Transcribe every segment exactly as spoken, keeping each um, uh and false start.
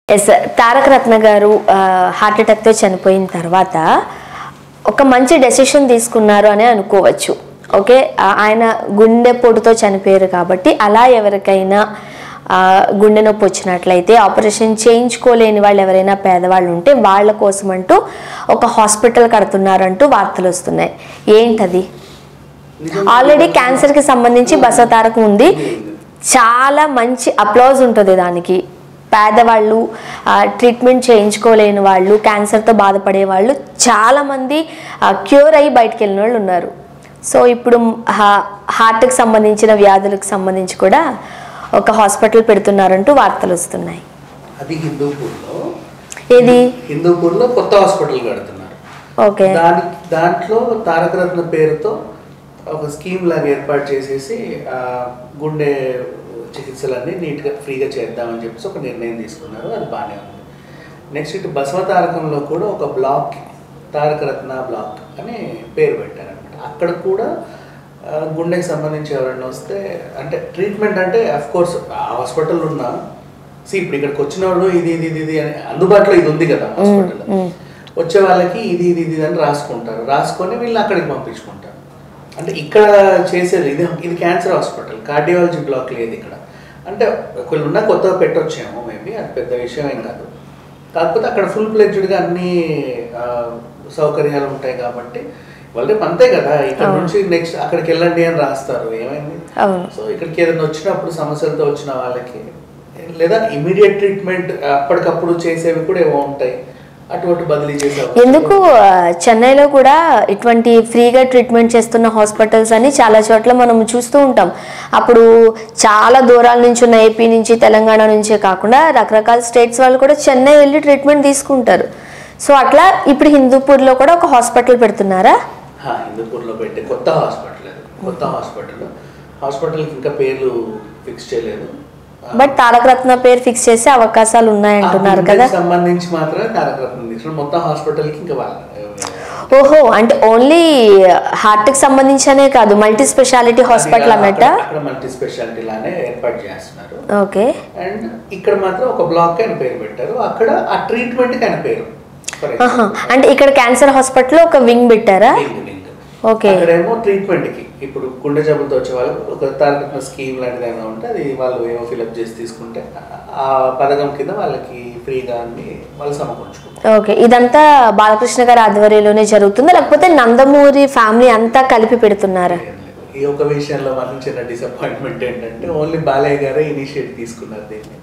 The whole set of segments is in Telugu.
ఎస్ తారక రత్న గారు హార్ట్ అటాక్ తో చనిపోయిన తర్వాత ఒక మంచి డెసిషన్ తీసుకున్నారు అని అనుకోవచ్చు. ఓకే, ఆయన గుండెపోటుతో చనిపోయారు కాబట్టి అలా ఎవరికైనా గుండె నొప్పి వచ్చినట్లయితే ఆపరేషన్ చేయించుకోలేని వాళ్ళు ఎవరైనా పేదవాళ్ళు ఉంటే వాళ్ళ కోసం అంటూ ఒక హాస్పిటల్ కడుతున్నారంటూ వార్తలు వస్తున్నాయి. ఏంటది? ఆల్రెడీ క్యాన్సర్కి సంబంధించి బసవతారకం ఉంది, చాలా మంచి అప్లాజ్ ఉంటుంది దానికి. పేదవాళ్ళు, ట్రీట్మెంట్ చేయించుకోలేని వాళ్ళు, క్యాన్సర్తో బాధపడే వాళ్ళు చాలామంది క్యూర్ అయ్యి బయటకు వెళ్ళిన వాళ్ళు ఉన్నారు. సో ఇప్పుడు హార్ట్కి సంబంధించిన వ్యాధులకు సంబంధించి కూడా ఒక హాస్పిటల్ పెడుతున్నారంటూ వార్తలు వస్తున్నాయి. అది హిందూపూర్లో ఏది హిందూపూర్లో కొత్త హాస్పిటల్ కడుతున్నారు. ఓకే, దాని దాంట్లో తారక రత్న పేరుతో ఒక స్కీమ్ లాగా ఏర్పాటు చేసేసి గుండె చికిత్సలన్నీ నీట్గా ఫ్రీగా చేద్దామని చెప్పేసి ఒక నిర్ణయం తీసుకున్నారు. అది బాగానే ఉంది. నెక్స్ట్ ఇటు బసవతారకంలో కూడా ఒక బ్లాక్ తారక రత్న బ్లాక్ అని పేరు పెట్టారనమాట. అక్కడ కూడా గుండెకి సంబంధించి ఎవరైనా వస్తే అంటే ట్రీట్మెంట్ అంటే అఫ్ కోర్స్ ఆ హాస్పిటల్ ఉన్నా సి ఇప్పుడు ఇక్కడికి వచ్చిన వాళ్ళు ఇది ఇది ఇది ఇది అని అందుబాటులో ఇది ఉంది కదా హాస్పిటల్, వచ్చే వాళ్ళకి ఇది ఇది ఇది అని రాసుకుంటారు, రాసుకొని వీళ్ళు అక్కడికి పంపించుకుంటారు. అంటే ఇక్కడ చేసేది ఇది ఇది క్యాన్సర్ హాస్పిటల్, కార్డియాలజీ బ్లాక్ లేదు ఇక్కడ. అంటే ఒకళ్ళు ఉన్నా కొత్తగా పెట్టొచ్చేమో, మేబీ అది పెద్ద విషయం ఏం కాదు. కాకపోతే అక్కడ ఫుల్ ప్లెడ్జ్డ్గా అన్ని సౌకర్యాలు ఉంటాయి కాబట్టి వాళ్ళు రేపు అంతే కదా, ఇక్కడ నుంచి నెక్స్ట్ అక్కడికి వెళ్ళండి అని రాస్తారు. ఏమైంది? సో ఇక్కడికి ఏదైనా వచ్చినప్పుడు సమస్యలతో వచ్చిన వాళ్ళకి లేదా ఇమీడియట్ ట్రీట్మెంట్ అప్పటికప్పుడు చేసేవి కూడా ఏమో ఉంటాయి, అటువంటి బదిలీ చేసే. ఎందుకు చెన్నైలో కూడా ఇటువంటి ఫ్రీగా ట్రీట్మెంట్ చేస్తున్న హాస్పిటల్స్ అని చాలా చోట్ల మనం చూస్తూ ఉంటాం. అప్పుడు చాలా దూరాల నుంచి ఉన్న ఏపీ నుంచి, తెలంగాణ నుంచే కాకుండా రకరకాల స్టేట్స్ వాళ్ళు కూడా చెన్నై వెళ్ళి ట్రీట్మెంట్ తీసుకుంటారు. సో అట్లా ఇప్పుడు హిందూపూర్లో కూడా ఒక హాస్పిటల్ పెడుతున్నారా? హిందూపూర్లో పెట్టే కొత్త హాస్పిటల్, కొత్త హాస్పిటల్ హాస్పిటల్కి ఇంకా పేర్లు ఫిక్స్ చేయలేదు. బట్ తారక రత్న పేరు ఫిక్స్ చేసే అవకాశాలు ఉన్నాయంటున్నారు కదా. సంబంధించి మాత్రమే తారక రత్న మొత్తం హాస్పిటల్ కి ఇంకా వాళ్ళు. ఓహో, అంటే ఓన్లీ హార్ట్ కి సంబంధించనే కాదు, మల్టీ స్పెషాలిటీ హాస్పిటల్ అన్నట్ట. అక్కడ మల్టీ స్పెషాలిటీ లానే ఏర్పాటు చేస్తున్నారు. ఓకే, అండ్ ఇక్కడ మాత్రం ఒక బ్లాక్ అని పేరు పెట్టారు, అక్కడ ఆ ట్రీట్మెంట్ కి అని పేరు. అంటే ఇక్కడ క్యాన్సర్ హాస్పిటల్ ఒక వింగ్ పెట్టారా? ఓకే, అక్కడేమో ట్రీట్మెంట్ కి ఇప్పుడు గుండె జబ్బులతో వచ్చే వాళ్ళకి ఒక తారక స్కీమ్ లాంటిది ఏమైనా ఉంటే అది వాళ్ళు ఏమో ఫిల్అప్ చేసి తీసుకుంటే ఆ పథకం కింద వాళ్ళకి ఫ్రీగా అన్ని వాళ్ళు సమకూర్చుకుంటారు. ఓకే, ఇదంతా బాలకృష్ణ గారి ఆధ్వర్యంలోనే జరుగుతుందా లేకపోతే నందమూరి ఫ్యామిలీ అంతా కలిపి పెడుతున్నారా? ఈ ఒక విషయంలో మనం చిన్న డిసప్పాయింట్మెంట్ ఏంటంటే ఓన్లీ బాలయ్య గారే ఇనిషియేట్ తీసుకున్నారు దీన్ని.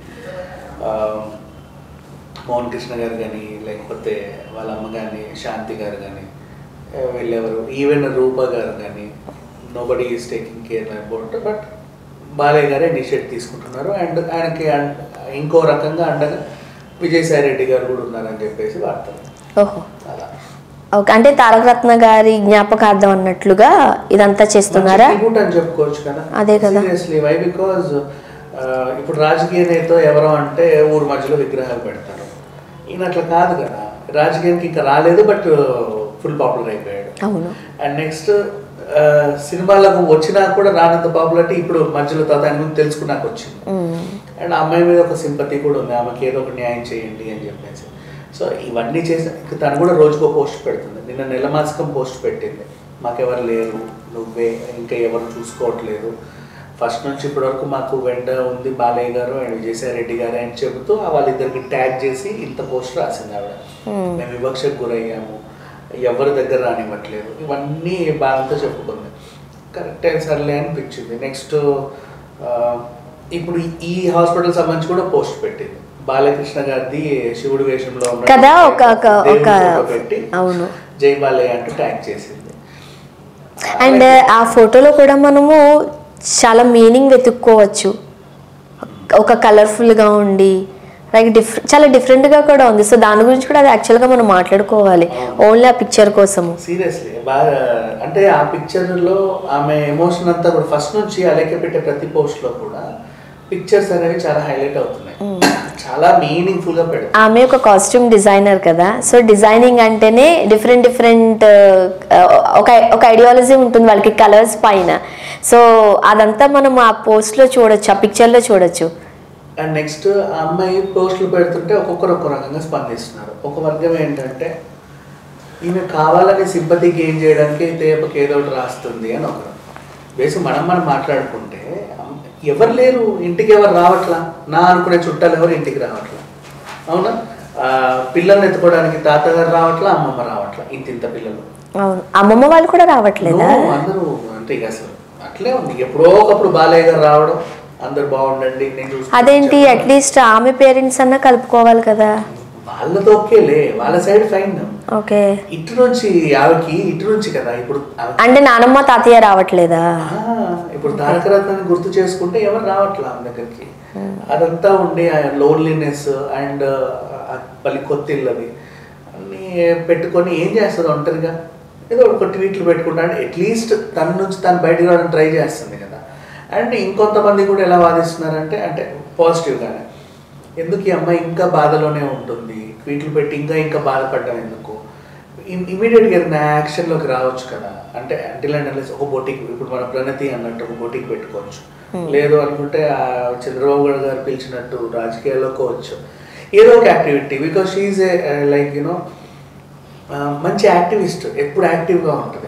మోహన్ కృష్ణ గారు కానీ లేకపోతే వాళ్ళ అమ్మ కానీ శాంతి గారు కానీ వీళ్ళెవరు, ఈవెన్ రూప గారు కానీ nobody is taking care about. But Balayya గారే ఇనిషియేట్ తీసుకుంటున్నారు. అండ్ ఆయనకి ఇంకో రకంగా అండగా విజయసాయి రెడ్డి గారు కూడా ఉన్నారని చెప్పేసి వార్తలు. ఓహో, అలా. ఓకే, అంటే తారక రత్న గారి జ్ఞాపకార్థం అన్నట్లుగా ఇదంతా చేస్తున్నారా అని చెప్పుకోవచ్చు కదా. అదే కదా, సీరియస్లీ వై బికాజ్ ఇప్పుడు రాజకీయ నేత ఎవరో అంటే ఊరు మధ్యలో విగ్రహాలు పెడతారు. ఈయన అట్లా కాదు కదా, రాజకీయానికి ఇంకా రాలేదు బట్ ఫుల్ పాపులర్ అయిపోయాడు. అవును. అండ్ నెక్స్ట్ సినిమాలకు వచ్చినా కూడా రానంత పాపులారిటీ ఇప్పుడు మధ్యలో తాత ఆయన గురించి తెలుసుకున్నాక వచ్చింది. అండ్ అమ్మాయి మీద ఒక సింపతి కూడా ఉంది, ఆమెకి ఏదో ఒక న్యాయం చేయండి అని చెప్పేసి. సో ఇవన్నీ చేసి తను కూడా రోజుకో పోస్ట్ పెడుతుంది. నిన్న నెలమాసికం పోస్ట్ పెట్టింది, మాకెవరు లేరు, నువ్వే, ఇంకా ఎవరు చూసుకోవట్లేదు, ఫస్ట్ నుంచి ఇప్పటి వరకు మాకు వెంట ఉంది బాలయ్య గారు అండ్ విజయసాయి రెడ్డి గారు అని చెబుతూ వాళ్ళిద్దరికి ట్యాగ్ చేసి ఇంత పోస్ట్ రాసింది ఆవిడ. మేము వివక్షకు గురయ్యాము, ఎవరి దగ్గర రానివ్వట్లేదు, ఇవన్నీ బాగా చెప్పుకుంది. కరెక్ట్ సర్లే అనిపించింది. నెక్స్ట్ ఇప్పుడు ఈ హాస్పిటల్ సంబంధించి కూడా పోస్ట్ పెట్టింది, బాలకృష్ణ గారిది శివుడు వేషంలో కదా పెట్టి అవును జై బాలయ్య అంటూ ట్యాగ్ చేసింది. అండ్ ఆ ఫోటోలో కూడా మనము చాలా మీనింగ్ వెతుక్కోవచ్చు. ఒక కలర్ఫుల్గా ఉండి లైక్ డిఫరెంట్, చాలా డిఫరెంట్గా కూడా ఉంది. సో దాని గురించి కూడా అది యాక్చువల్గా మనం మాట్లాడుకోవాలి, ఓన్లీ ఆ పిక్చర్ కోసము. సీరియస్లీ బాగా అంటే ఆ పిక్చర్లో ఆమె ఎమోషన్ అంతా కూడా ఫస్ట్ నుంచి అలాగే పెట్టే ప్రతి పోస్ట్లో కూడా పిక్చర్స్ అనేవి చాలా హైలైట్ అవుతున్నాయి, చాలా మీనింగ్ఫుల్ గా పెడతారు. ఆమె ఒక కాస్ట్యూమ్ డిజైనర్ కదా, సో డిజైనింగ్ అంటేనే డిఫరెంట్ డిఫరెంట్ ఒక ఒక ఐడియాలజీ ఉంటుంది వాళ్ళకి కలర్స్ పైన. సో అదంతా మనం ఆ పోస్ట్లో చూడొచ్చు, ఆ పిక్చర్లో చూడొచ్చు. అండ్ నెక్స్ట్ ఆ అమ్మాయి పోస్టులు పెడుతుంటే ఒక్కొక్కరు ఒక్కో రకంగా స్పందిస్తున్నారు. ఒక వర్గం ఏంటంటే ఈమె కావాలని సింపతి గెయిన్ చేయడానికి తేపకి ఏదో ఒకటి రాస్తుంది అని ఒకరు. బేసి మనం మనం మాట్లాడుకుంటే ఎవరు లేరు, ఇంటికి ఎవరు రావట్లా, నా అనుకునే చుట్టాలు ఎవరు ఇంటికి రావట్లా, అవునా? పిల్లల్ని ఎత్తుకోవడానికి తాతగారు రావట్లా, అమ్మమ్మ రావట్లా, ఇంత ఇంత పిల్లలు. అమ్మమ్మ వాళ్ళు కూడా రావట్లేదు అందరూ. అంటే ఇక అసలు అట్లే ఉంది. ఎప్పుడో ఒకప్పుడు బాలయ్య గారు రావడం, అందరు బాగుండండి నేను చూసి, అదేంటి అట్లీస్ట్ ఆమె పేరెంట్స్ అన్నా కలుపుకోవాలి కదా. వాళ్ళతో ఓకేలే, వాళ్ళ సైడ్ ఫైన్. ఓకే, ఇటు నుంచి ఆవికి ఇటు నుంచి కదా ఇప్పుడు. అంటే నానమ్మ తాతయ్య రావట్లేదా? ఇప్పుడు తారక రత్నాన్ని గుర్తు చేసుకుంటే ఎవరు రావట్లా ఆమె దగ్గరికి. అదంతా ఉండి ఆ లోన్లీనెస్ అండ్ మళ్ళీ కొత్త ఇల్లది అన్నీ పెట్టుకొని ఏం చేస్తుంది ఒంటరిగా? ఏదో ఒక ట్వీట్లు పెట్టుకుంటాను, అట్లీస్ట్ తన నుంచి తను బయటకు రావడం ట్రై చేస్తుంది కదా. అండ్ ఇంకొంతమంది కూడా ఎలా వాదిస్తున్నారంటే, అంటే పాజిటివ్గానే, ఎందుకు ఈ అమ్మాయి ఇంకా బాధలోనే ఉంటుంది, ట్వీట్లు పెట్టి ఇంకా ఇంకా బాధపడ్డం ఎందుకు, ఇమీడియట్గా ఏదైనా యాక్షన్లోకి రావచ్చు కదా. అంటే అంటిల్ అండ్ అన్లెస్ ఒక బొటిక్, ఇప్పుడు మన ప్రణతి అన్నట్టు ఒక బొటిక్ పెట్టుకోవచ్చు, లేదు అనుకుంటే ఆ చంద్రబాబు గారు పిలిచినట్టు రాజకీయాల్లోకి వచ్చు, ఏదో ఒక activity. Because she a like you know మంచి యాక్టివిస్ట్, ఎప్పుడు యాక్టివ్గా ఉంటుంది.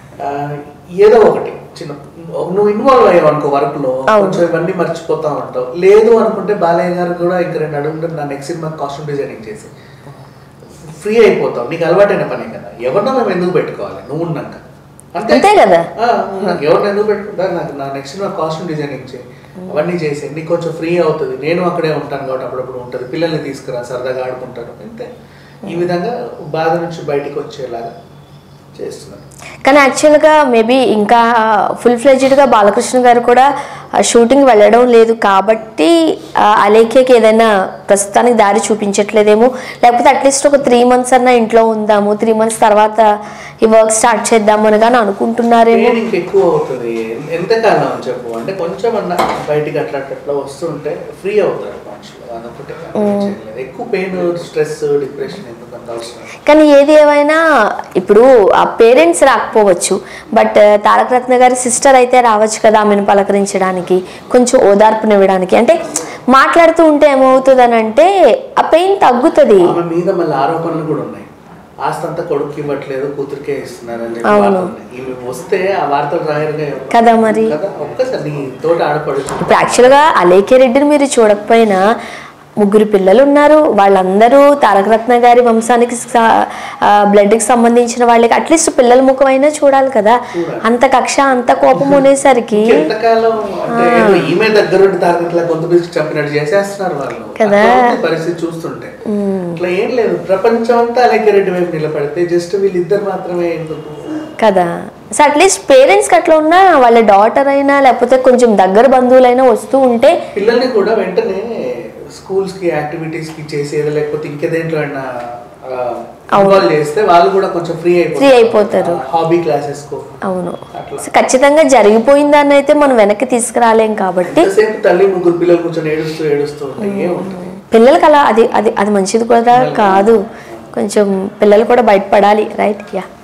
ఏదో ఒకటి చిన్న నువ్వు ఇన్వాల్వ్ అయ్యావు అనుకో వర్క్లో, కొంచెం ఇవన్నీ మర్చిపోతా ఉంటావు. లేదు అనుకుంటే బాలయ్య గారు కూడా ఇంకా రెండు అడుగుంటే నా నెక్స్ట్ సినిమా కాస్ట్యూమ్ డిజైనింగ్ చేసి ఫ్రీ అయిపోతావు. నీకు అలవాటైన పనే కదా. ఎవరినో మేము ఎందుకు పెట్టుకోవాలి, నువ్వు ఉన్నాక అంతే కదా. నాకు ఎవరిని ఎందుకు పెట్టుకుంటా, నాకు నా నెక్స్ట్ సినిమా కాస్ట్యూమ్ డిజైనింగ్ చేయి, అవన్నీ చేసి నీకు కొంచెం ఫ్రీ అవుతుంది. నేను అక్కడే ఉంటాను కాబట్టి అప్పుడప్పుడు ఉంటుంది, పిల్లల్ని తీసుకురా సరదాగా ఆడుకుంటారు, అంతే. ఈ విధంగా బాధ నుంచి బయటికి వచ్చేలాగా చేస్తున్నారు. కానీ యాక్చువల్గా మేబీ ఇంకా ఫుల్ ఫ్లెడ్జ్డ్గా బాలకృష్ణ గారు కూడా షూటింగ్ వెళ్ళడం లేదు కాబట్టి అలేఖ్యకి ఏదైనా ప్రస్తుతానికి దారి చూపించట్లేదేమో, లేకపోతే అట్లీస్ట్ ఒక త్రీ మంత్స్ అన్నా ఇంట్లో ఉందాము, త్రీ మంత్స్ తర్వాత ఈ వర్క్ స్టార్ట్ చేద్దాము అని కానీ అనుకుంటున్నారేమో. ఎక్కువ అవుతుంది ఎంతకాలం అని చెప్పు, అంటే కొంచెం అన్న బయటికి అట్లా అట్లా వస్తుంటే ఫ్రీ అవుతారు మనుషులు, అదొకటి. ఎక్కువ పెయిన్, స్ట్రెస్, డిప్రెషన్ ఎందుకు అంత అవసరం. కానీ ఏది ఏమైనా ఇప్పుడు ఆ పేరెంట్స్ రాకపోవచ్చు, బట్ తారక రత్న గారి సిస్టర్ అయితే రావచ్చు కదా ఆమెను పలకరించడానికి, కొంచెం ఓదార్పునివ్వడానికి. అంటే మాట్లాడుతూ ఉంటే ఏమవుతుంది అని అంటే ఆ పెయిన్ తగ్గుతుంది. ఆమె మీద మళ్ళీ ఆరోపణలు కూడా ఉన్నాయి, ఆస్తంతా కొడుకు ఇవ్వట్లేదు కూతురికే ఇస్తున్నారని వస్తే ఆ వార్తలు రాయరుగా కదా. మరి ఒక్కసారి తోట ఆడపడచ్చు. ఇప్పుడు యాక్చువల్గా అలేఖ్య రెడ్డిని మీరు చూడకపోయినా ముగ్గురు పిల్లలు ఉన్నారు, వాళ్ళందరూ తారక రత్న గారి వంశానికి బ్లడ్కి సంబంధించిన వాళ్ళకి అట్లీస్ట్ పిల్లల ముఖం అయినా చూడాలి కదా. అంత కక్ష, అంత కోపం ఉండేసరికి కదా పరిస్థితి చూస్తుంటే ఇట్లా ఏం లేదు. ప్రపంచం అంతా అలేఖ్య రెడ్డి వైపు నిలబడితే జస్ట్ వీళ్ళిద్దరు మాత్రమే ఎందుకు కదా. సో అట్లీస్ట్ పేరెంట్స్కి అట్లా ఉన్నా వాళ్ళ డాటర్ అయినా లేకపోతే కొంచెం దగ్గర బంధువులైనా వస్తూ ఉంటే పిల్లల్ని కూడా వెంటనే స్కూల్స్ కి యాక్టివిటీస్ కి చేసేది, లేకపోతే ఇంకేదేంట్లో అయినా ఇన్వాల్వ్ చేస్తే వాళ్ళు కూడా కొంచెం ఫ్రీ ఫ్రీ అయిపోతారు హాబీ క్లాసెస్ కు. అవును, ఖచ్చితంగా జరిగిపోయిందాన్ని అయితే మనం వెనక్కి తీసుకురాలేం కాబట్టి తల్లి ముగ్గురు పిల్లలు కూర్చొని ఏడుస్తూ ఏడుస్తూ ఉంటే పిల్లలకి అలా అది అది అది మంచిది కూడా కాదు. కొంచెం పిల్లలు కూడా బయటపడాలి, రైట్? యా.